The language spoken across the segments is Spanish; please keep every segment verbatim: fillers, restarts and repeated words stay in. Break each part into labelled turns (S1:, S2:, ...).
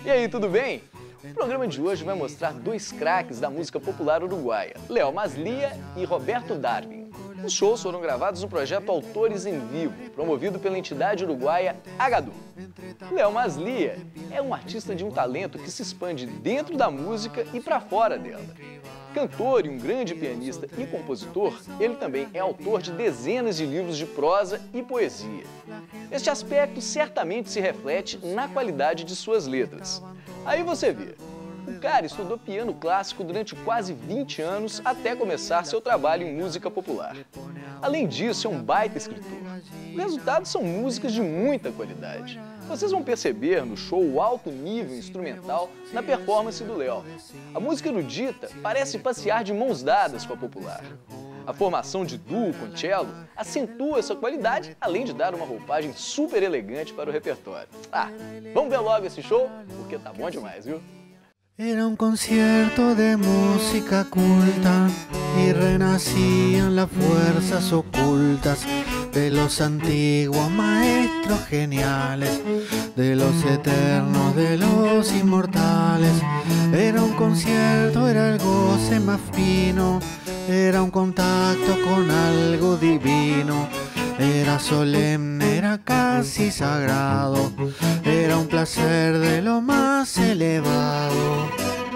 S1: E aí, tudo bem? O programa de hoje vai mostrar dois craques da música popular uruguaia, Léo Maslia e Roberto Darwin. Os shows foram gravados no projeto Autores em Vivo, promovido pela entidade uruguaia Agadu. Léo Maslia é um artista de um talento que se expande dentro da música e para fora dela. Cantor e um grande pianista e compositor, ele também é autor de dezenas de livros de prosa e poesia. Este aspecto certamente se reflete na qualidade de suas letras. Aí você vê, o cara estudou piano clássico durante quase vinte anos até começar seu trabalho em música popular. Além disso, é um baita escritor. O resultado são músicas de muita qualidade. Vocês vão perceber no show o alto nível instrumental na performance do Léo. A música erudita parece passear de mãos dadas com a popular. A formação de duo com cello acentua essa qualidade, além de dar uma roupagem super elegante para o repertório. Ah, vamos ver logo esse show? Porque tá bom demais, viu?
S2: Era un concierto de música culta y renacían las fuerzas ocultas de los antiguos maestros geniales, de los eternos, de los inmortales. Era un concierto, era el goce más fino, era un contacto con algo divino. Era solemne, era casi sagrado, era un placer de lo más elevado.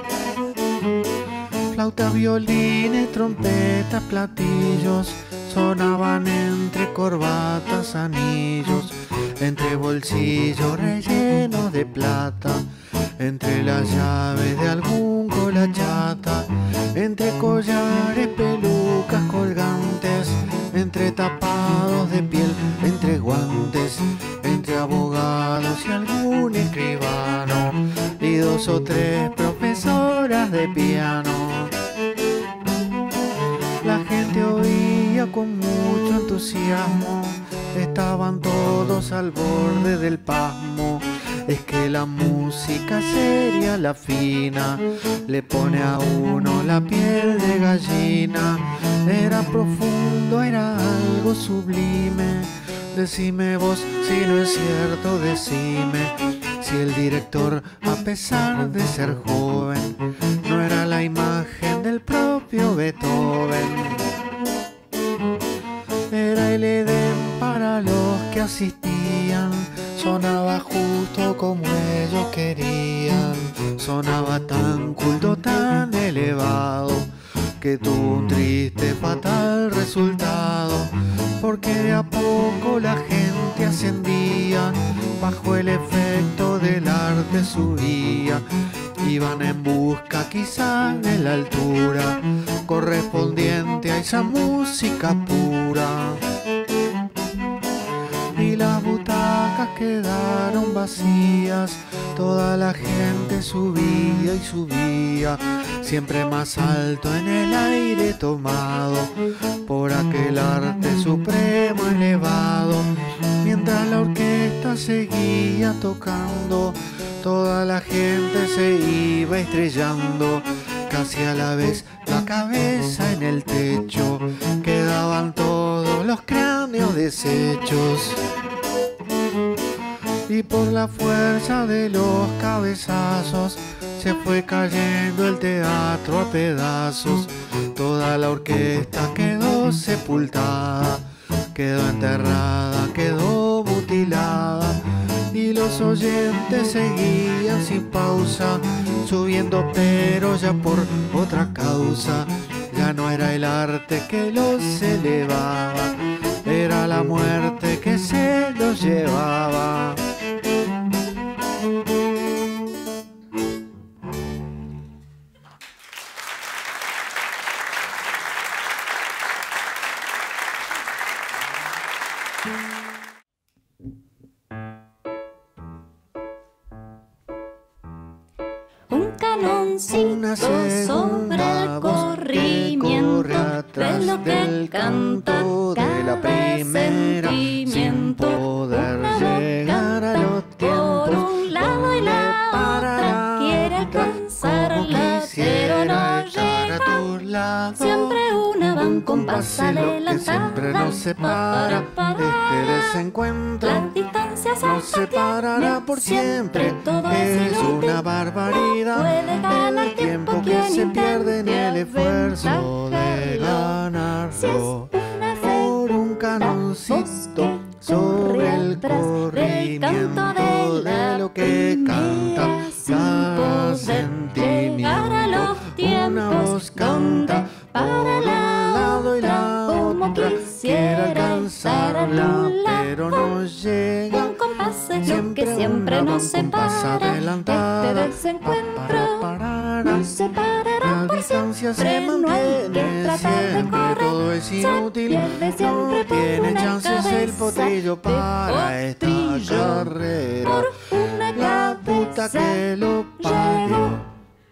S2: Flauta, violines, trompetas, platillos sonaban entre corbatas, anillos, entre bolsillos rellenos de plata, entre las llaves de algún colachata, entre collares, pelucas colgantes, entre tapados de piel, entre guantes, entre abogados y algún escribano, y dos o tres profesoras de piano. La gente oía con mucho entusiasmo, estaban todos al borde del pasmo. Es que la música seria, la fina, le pone a uno la piel de gallina. Era profundo, era algo sublime. Decime vos si no es cierto, decime si el director, a pesar de ser joven, no era la imagen del propio Beethoven. Era el Edén para los que asistían, sonaba justo como ellos querían, sonaba tan culto, tan elevado, que tuvo un triste, fatal resultado, porque de a poco la gente ascendía, bajo el efecto del arte subía, iban en busca quizá de la altura, correspondiente a esa música pura. Y las butacas quedaron vacías, toda la gente subía y subía, siempre más alto en el aire tomado por aquel arte supremo elevado. Mientras la orquesta seguía tocando, toda la gente se iba estrellando, casi a la vez la cabeza en el techo, quedaban todos los cráneos deshechos. Y por la fuerza de los cabezazos se fue cayendo el teatro a pedazos, toda la orquesta quedó sepultada, quedó enterrada, quedó mutilada, y los oyentes seguían sin pausa, subiendo pero ya por otra causa. Ya no era el arte que los elevaba, era la muerte que se los llevaba.
S3: Un canoncito sobre el corrimiento, reloj que canta
S2: de la primera, sin poder llegar a los tiempos,
S3: por un lado y la otra quiere alcanzarla, pero no llega. Siempre una va un compás
S2: lo que siempre nos separa, este desencuentro.
S3: La distancia distancias
S2: nos separará por siempre.
S3: Todo
S2: es
S3: inútil,
S2: una barbaridad.
S3: no puede ganar
S2: el tiempo
S3: tiempo
S2: que
S3: quien
S2: se pierde en el
S3: intente
S2: esfuerzo de
S3: aventajarlo. Si es
S2: ganarlo
S3: una
S2: por un
S3: feta,
S2: canoncito
S3: voz que
S2: sobre
S3: corre
S2: el
S3: atrás del canto
S2: corrimiento
S3: de
S2: de
S3: la
S2: lo que canta
S3: primera, sin
S2: cada
S3: poder
S2: sentimiento.
S3: llegar a los
S2: Una
S3: tiempos
S2: voz canta
S3: donde para
S2: por un
S3: la
S2: lado y la
S3: como
S2: otra,
S3: quisiera
S2: quiere alcanzarla,
S3: estar a tu lado.
S2: pero no llega.
S3: Un compás es lo
S2: Siempre
S3: que siempre
S2: una
S3: nos
S2: va un compás
S3: separa.
S2: adelantada.
S3: Este desencuentro
S2: Pa, para, para,
S3: nos separará
S2: la
S3: por
S2: distancia se
S3: siempre. No hay que
S2: mantiene
S3: tratar de
S2: siempre,
S3: correr.
S2: todo es inútil.
S3: Se pierde siempre
S2: No
S3: por
S2: tiene
S3: una
S2: chances el
S3: cabeza
S2: potrillo
S3: de
S2: para esta
S3: potrillo.
S2: carrera.
S3: Por una
S2: La puta
S3: cabeza
S2: que lo parió.
S3: llegó.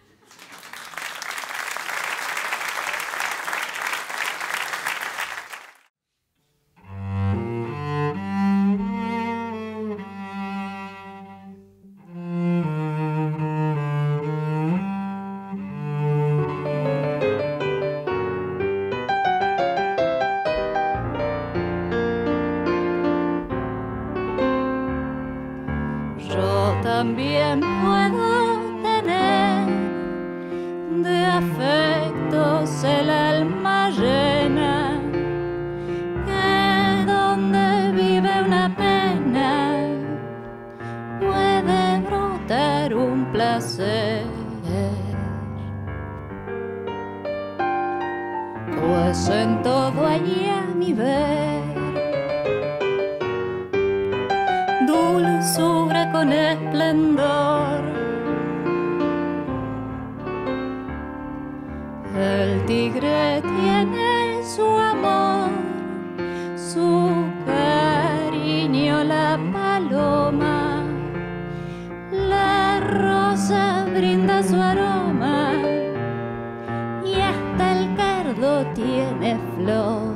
S3: Yo también puedo tener de afectos el alma llena, que donde vive una pena puede brotar un placer. Pues en todo allí a mi ver dulzura con esplendor. El tigre tiene su amor, su cariño la paloma, la rosa brinda su aroma y hasta el cardo tiene flor.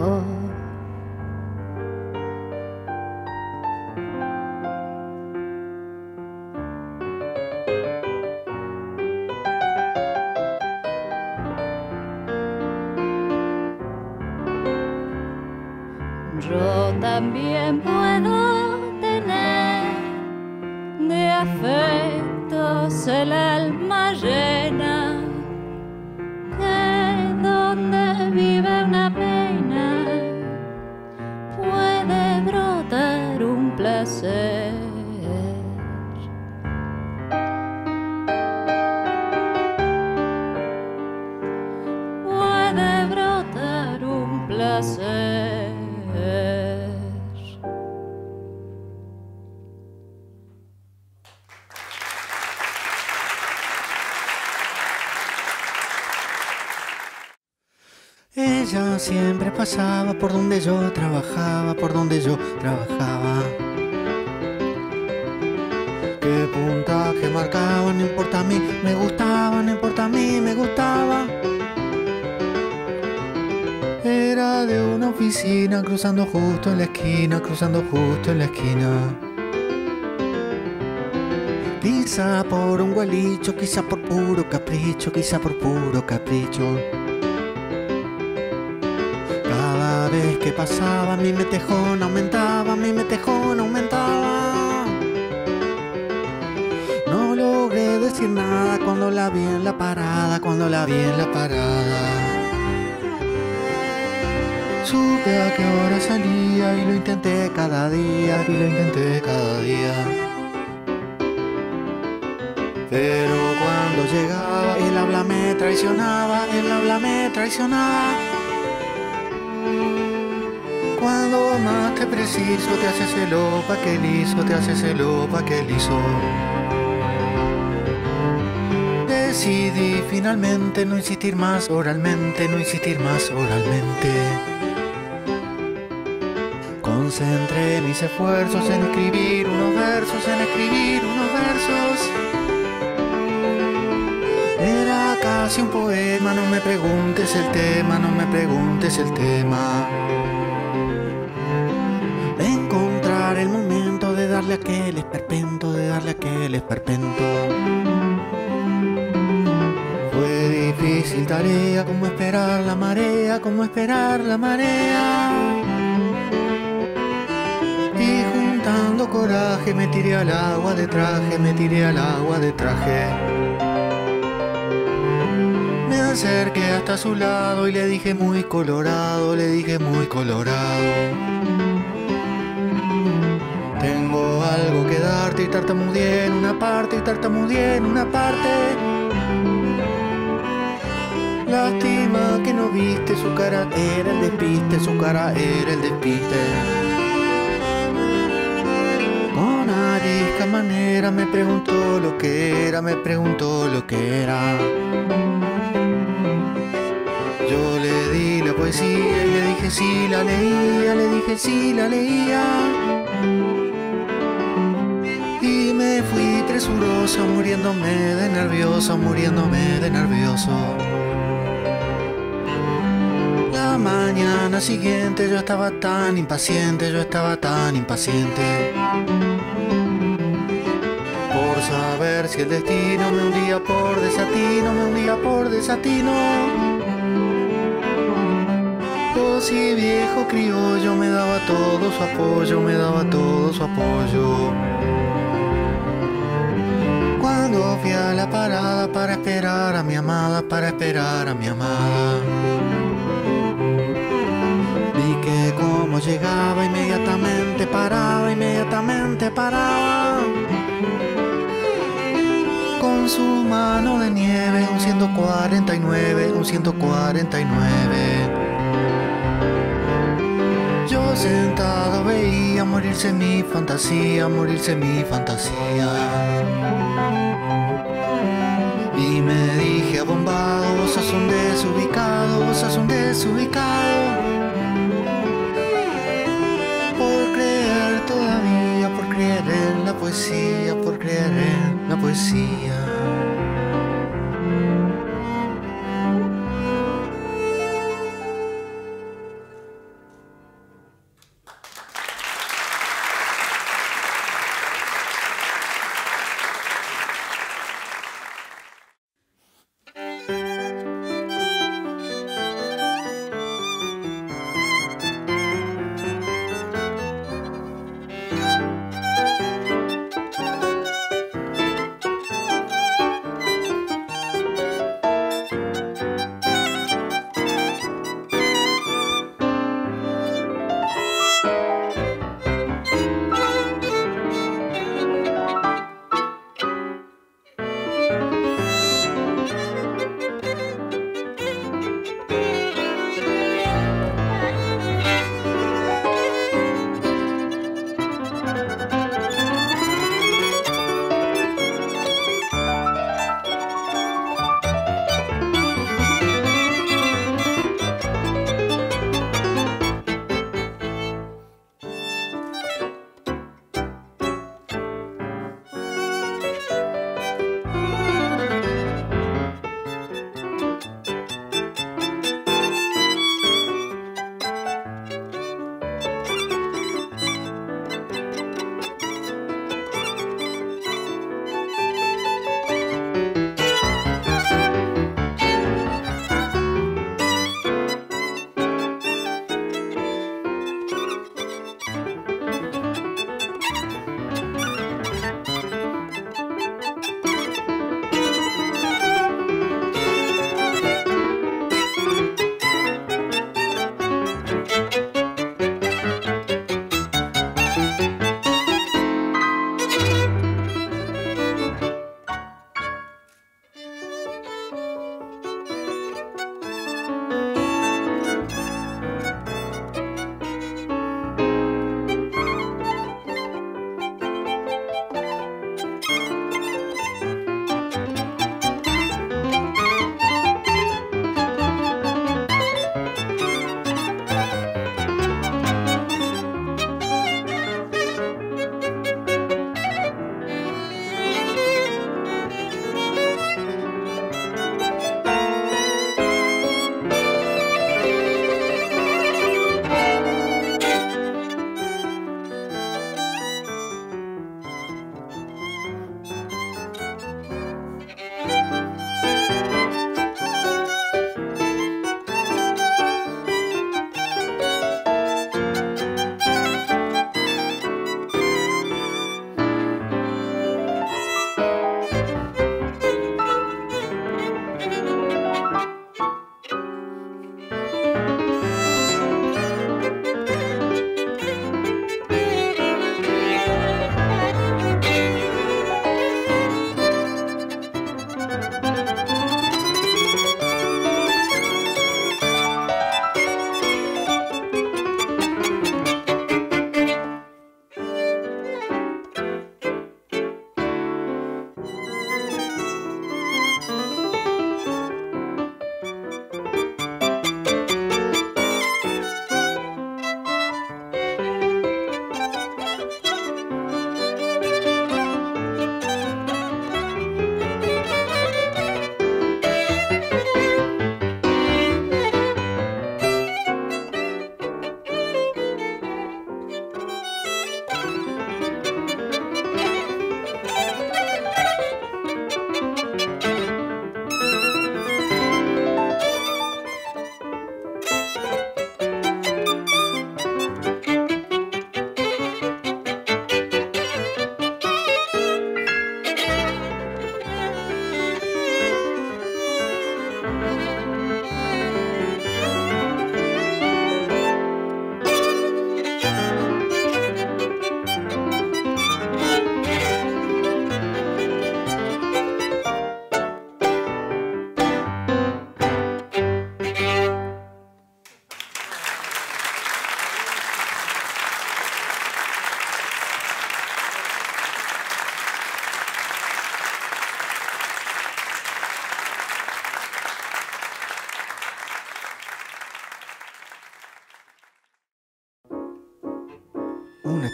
S3: Yo también puedo tener de afectos el alma llena, que donde vive una pena puede brotar un placer. Puede brotar un placer.
S2: Ella siempre pasaba por donde yo trabajaba, por donde yo trabajaba. Qué puntaje marcaba, no importa a mí, me gustaba, no importa a mí, me gustaba. Era de una oficina, cruzando justo en la esquina, cruzando justo en la esquina. Quizá por un gualicho, quizá por puro capricho, quizá por puro capricho. Cada vez que pasaba mi metejón aumentaba, mi metejón aumentaba. No logré decir nada cuando la vi en la parada, cuando la vi en la parada. Supe a qué hora salía y lo intenté cada día, y lo intenté cada día. Pero cuando llegaba, el habla me traicionaba, el habla me traicionaba. Cuando más te preciso, te haces el opa que liso, te haces el opa que liso. Decidí finalmente no insistir más oralmente, no insistir más oralmente. Concentré mis esfuerzos en escribir unos versos, en escribir unos versos. Era casi un poema, no me preguntes el tema, no me preguntes el tema. De encontrar el momento de darle aquel esperpento, de darle aquel esperpento. Fue difícil tarea, como esperar la marea, como esperar la marea. Y juntando dio coraje, me tiré al agua de traje, me tiré al agua de traje. Me acerqué hasta su lado y le dije muy colorado, le dije muy colorado. Tengo algo que darte y tartamudeé en una parte y tartamudeé en una parte. Lástima que no viste, su cara era el despiste, su cara era el despiste. Con arisca manera me preguntó lo que era, me preguntó lo que era. Yo le di la poesía y le dije si la leía, le dije si la leía. Y me fui presuroso, muriéndome de nervioso, muriéndome de nervioso. La mañana siguiente yo estaba tan impaciente, yo estaba tan impaciente por saber si el destino me hundía por desatino, me hundía por desatino. O si viejo criollo me daba todo su apoyo, me daba todo su apoyo. Cuando fui a la parada para esperar a mi amada, para esperar a mi amada, vi que como llegaba inmediatamente paraba, inmediatamente paraba. Con su mano de nieve, un ciento cuarenta y nueve, un ciento cuarenta y nueve. Yo sentado veía morirse mi fantasía, morirse mi fantasía. Y me dije abombado, vos sos un desubicado, vos sos un desubicado. Por creer todavía, por creer en la poesía, por creer en la poesía.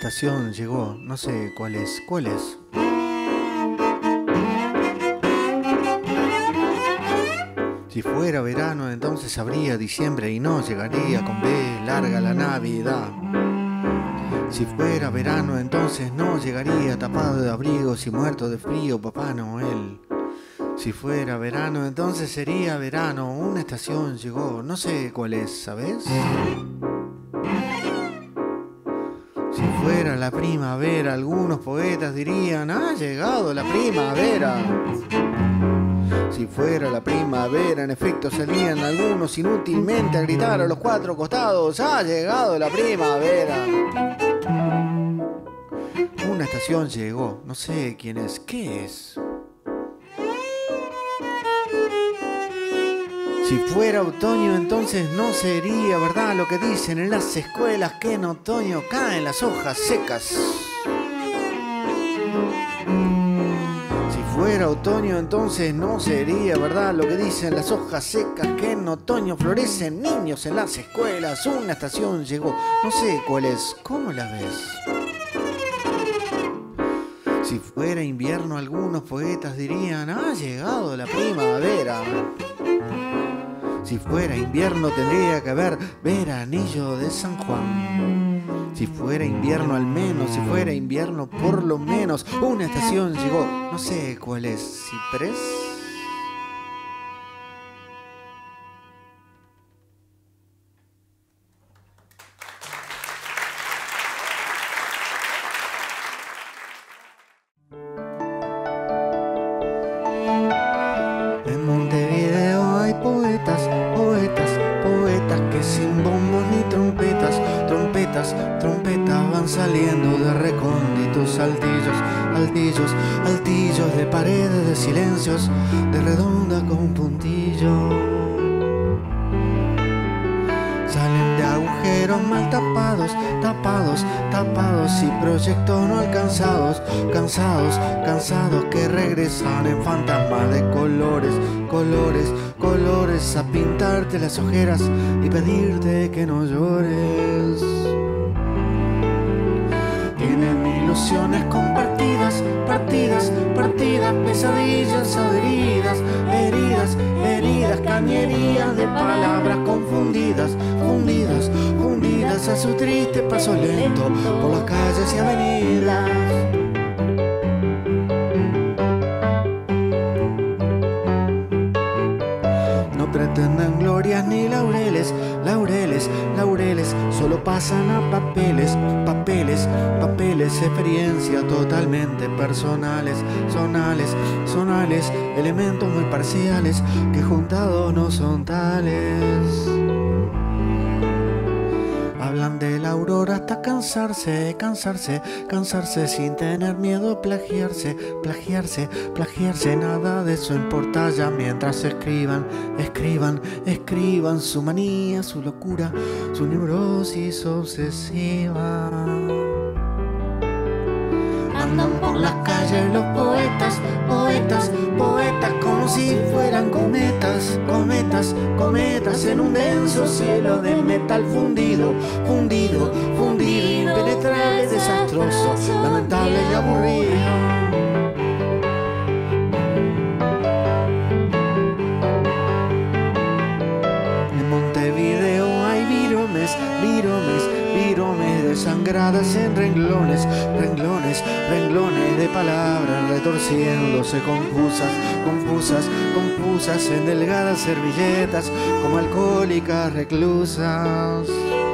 S2: estación llegó, no sé cuál es, ¿cuál es? Si fuera verano, entonces habría diciembre y no llegaría con B larga la Navidad. Si fuera verano, entonces no llegaría tapado de abrigos y muerto de frío Papá Noel. Si fuera verano, entonces sería verano, una estación llegó, no sé cuál es, ¿sabes? Si fuera la primavera, algunos poetas dirían, ha llegado la primavera. Si fuera la primavera, en efecto salían algunos inútilmente a gritar a los cuatro costados, ha llegado la primavera. Una estación llegó, no sé quién es, ¿qué es? Si fuera otoño, entonces no sería verdad lo que dicen en las escuelas, que en otoño caen las hojas secas. Si fuera otoño, entonces no sería verdad lo que dicen las hojas secas, que en otoño florecen niños en las escuelas. Una estación llegó, no sé cuál es, ¿cómo la ves? Si fuera invierno, algunos poetas dirían, ha llegado la primavera. Si fuera invierno tendría que haber veranillo de San Juan. Si fuera invierno al menos, si fuera invierno por lo menos, una estación llegó, no sé cuál es, ¿ciprés? En Montevideo hay poetas, poetas, poetas que sin bombos ni trompetas, trompetas, trompetas van saliendo de recónditos altillos, altillos, altillos de paredes de silencios, de redonda con puntillo. Salen de agujeros mal tapados, tapados, tapados y proyectos no alcanzados, cansados, cansados que regresan en fantasmas de colores, colores, colores a pintarte las ojeras y pedirte que no llores. Tienen ilusiones compartidas, partidas, partidas, pesadillas, adheridas, heridas, heridas, cañerías de palabras confundidas, fundidas, fundidas a su triste paso lento por las calles y avenidas. No pretenden glorias ni laureles, laureles, laureles, solo pasan a papeles, papeles, papeles, experiencias totalmente personales, sonales, sonales, elementos muy parciales que juntados no son tales. Hablan de la aurora hasta cansarse, cansarse, cansarse sin tener miedo a plagiarse, plagiarse, plagiarse, nada de eso importa ya mientras escriban, escriban, escriban su manía, su locura, su neurosis obsesiva. Andan por las calles los poetas, poetas, poetas como si fueran cometas, cometas, cometas en un denso cielo de metal fundido, fundido, fundido, impenetrable, desastroso, lamentable y aburrido. Viromes, viromes desangradas en renglones, renglones, renglones de palabras retorciéndose confusas, confusas, confusas en delgadas servilletas como alcohólicas reclusas.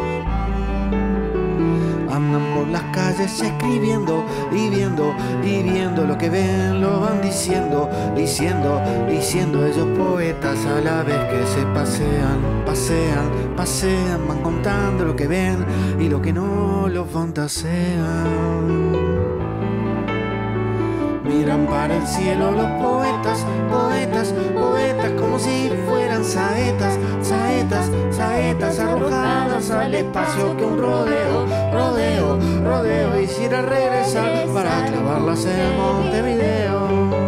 S2: Andan por las calles escribiendo y viendo, y viendo lo que ven, lo van diciendo, diciendo, diciendo ellos poetas a la vez que se pasean, pasean, pasean, van contando lo que ven y lo que no lo fantasean. Miran para el cielo los poetas, poetas, poetas como si fueran saetas, saetas, saetas arrojadas al espacio que un rodeo, rodeo, rodeo hiciera regresar para clavarlas en Montevideo.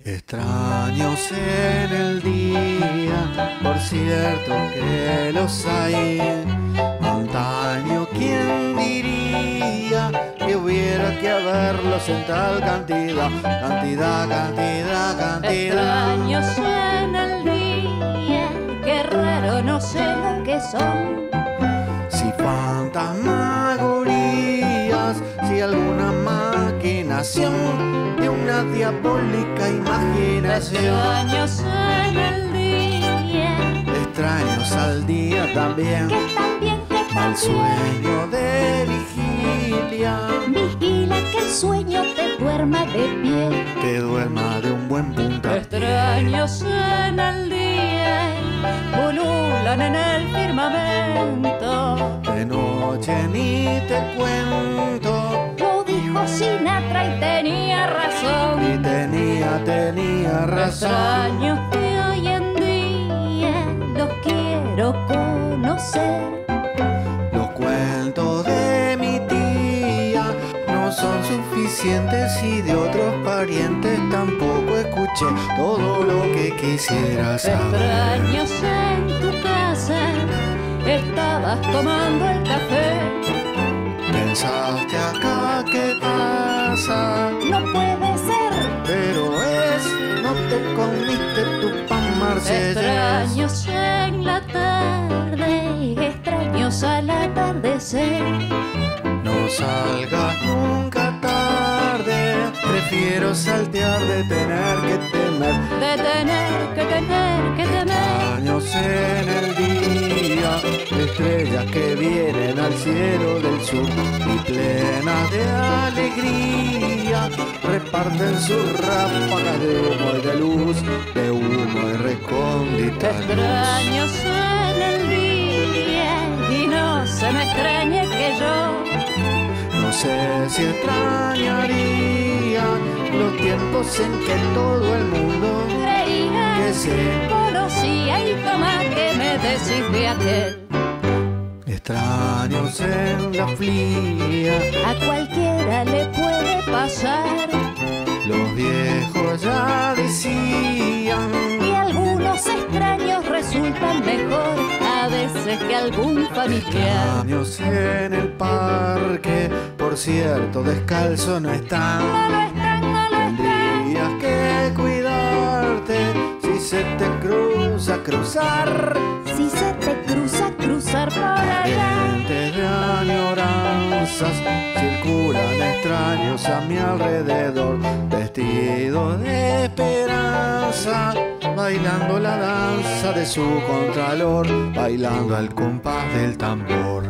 S2: Extraños en el día, por cierto que los hay. Antaño, ¿quién diría que hubiera que haberlos en tal cantidad? Cantidad, cantidad, cantidad.
S3: Extraños en el día, qué raro, no sé lo que son.
S2: Si fantasmagorías, si alguna maquinación de una diabólica imaginación.
S3: Extraños en el día,
S2: Extraños al día también.
S3: que también que
S2: Mal sueño de vigilia,
S3: vigila que el sueño te duerma de pie.
S2: que duerma de un buen puntapié.
S3: Extraños en el día, pululan en el firmamento.
S2: De noche ni te cuento,
S3: Lo dijo Sinatra y tenía razón.
S2: y tenía, tenía razón.
S3: Extraños que hoy en día los quiero conocer.
S2: Los cuentos de mi tía no son suficientes y de otros parientes tampoco escuché todo lo que quisiera saber.
S3: Extraños en tu casa, estabas tomando el café.
S2: Pensaste acá, ¿qué pasa?
S3: No puede ser.
S2: Pero es, no te comiste tu pan marsellés.
S3: Extraños en la tarde, extraños al atardecer.
S2: No salgas nunca tarde, prefiero saltear de tener que temer.
S3: De tener que tener que temer.
S2: Años en el día, estrellas que vienen al cielo del sur y plenas de alegría reparten sus ráfagas de humo y de luz, de humo y recóndita luz.
S3: Extraños en el día y no se me extrañe que yo
S2: No sé si extrañaría los tiempos en que todo el mundo
S3: creía
S2: que se
S3: conocía y toma que me decís de aquel.
S2: extraños en la fría,
S3: A cualquiera le puede pasar
S2: los viejos ya decían.
S3: y algunos extraños resultan mejor a veces que algún familiar.
S2: Extraños en el parque, por cierto, descalzo no están.
S3: No lo están, no lo están.
S2: Tendrías que cuidarte si se te cruza cruzar.
S3: Si se te cruza, cruzar por allá.
S2: Gentes de añoranzas circulan extraños a mi alrededor, vestidos de esperanza, bailando la danza de su contralor, bailando al compás del tambor.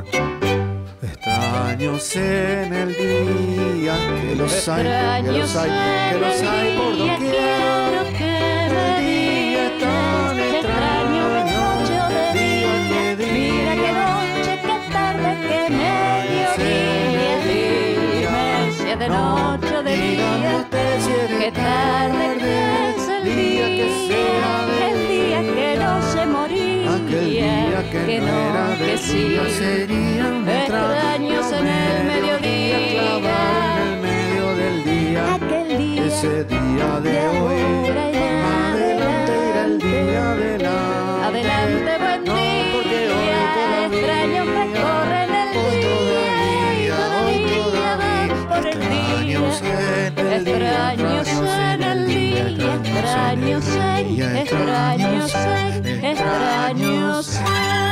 S2: Extraños en el día, que los hay, que los hay, que los hay por doquier.
S3: Quiero que me
S2: día es tan
S3: digas, qué extraño de noche o de
S2: día,
S3: día.
S2: qué día.
S3: Mira qué noche, qué tarde, qué mediodía. Dime si es de noche o de
S2: Dígame
S3: día.
S2: usted si es de
S3: Qué tarde que es el
S2: día que sea de
S3: el día que no se moría.
S2: Aquel día que,
S3: que
S2: no era de
S3: que sí.
S2: día sería un
S3: Extraños en el mediodía.
S2: clavado en el medio del día.
S3: Aquel día
S2: Ese día de
S3: de
S2: hoy,
S3: ahora y
S2: adelante irá el día adelante.
S3: Adelante, buen
S2: No, porque hoy
S3: día.
S2: todavía,
S3: Extraños recorren el
S2: hoy
S3: día.
S2: todavía, hoy
S3: Todavía van por el día.
S2: extraños en el día,
S3: Extraños en el día. Extraños en, extraños en, extraños en.